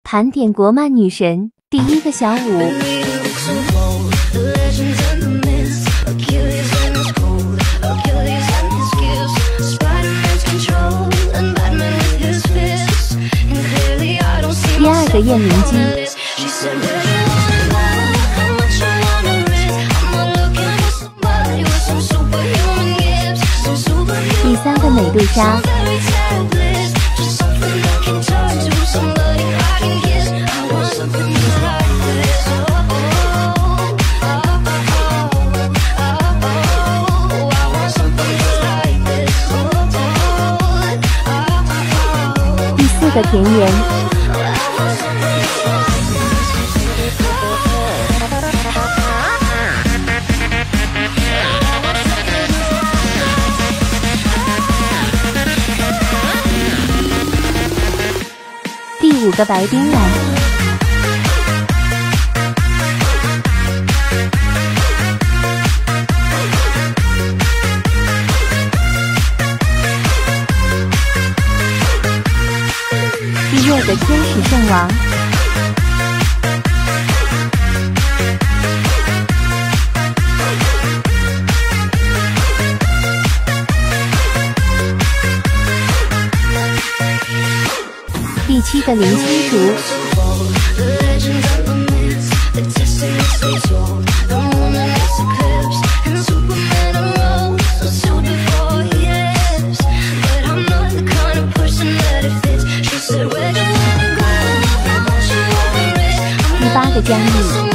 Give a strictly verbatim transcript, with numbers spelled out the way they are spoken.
盘点国漫女神第一个小舞。第二个叶明基。第三个美杜莎。第四个田园。第五个白冰兰。第六个天使圣王。第七个林心如。第八个姜丽。